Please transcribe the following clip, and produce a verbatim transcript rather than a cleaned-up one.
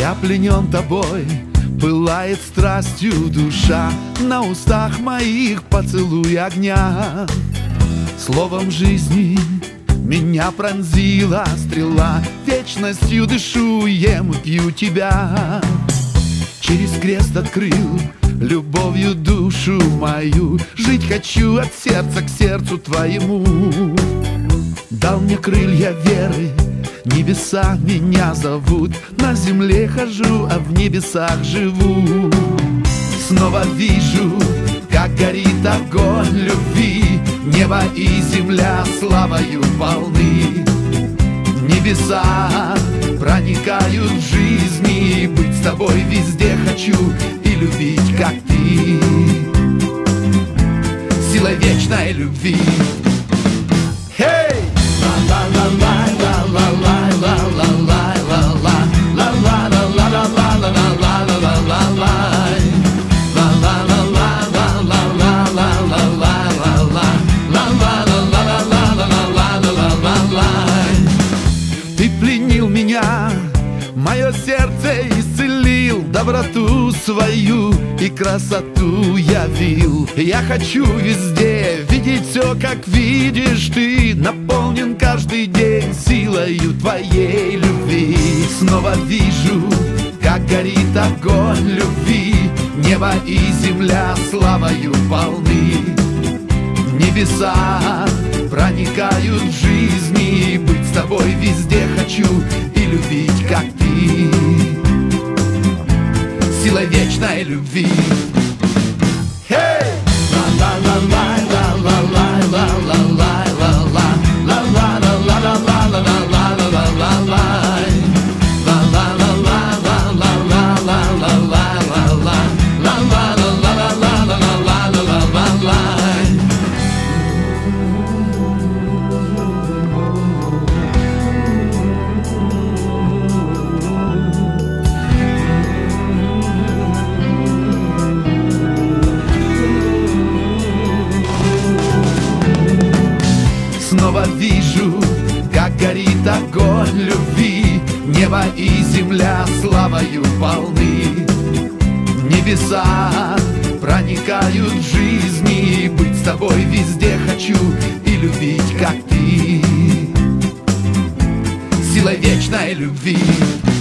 Я пленен тобой, пылает страстью душа, на устах моих поцелуй огня. Словом жизни меня пронзила стрела, вечностью дышу, ем и пью тебя. Через крест открыл любовью душу мою, жить хочу от сердца к сердцу твоему. Дал мне крылья веры, небеса меня зовут, на земле хожу, а в небесах живу. Снова вижу, как горит огонь любви, небо и земля славою полны. Небеса проникают в жизнь, и быть с тобой везде хочу, и любить, как ты, силой вечной любви. Hey! Ты пленил меня, мое сердце исцелил, доброту свою и красоту явил. Я хочу везде видеть все, как видишь ты, наполнен каждый день силою твоей любви. Снова вижу, как горит огонь любви, небо и земля славою полны. Небеса проникают в жизнь, и быть с тобой везде хочу, и любить, как ты, силой вечной любви. Hey! Снова вижу, как горит огонь любви, небо и земля славою полны. Небеса проникают в жизнь, и быть с тобой везде хочу, и любить, как ты, силой вечной любви.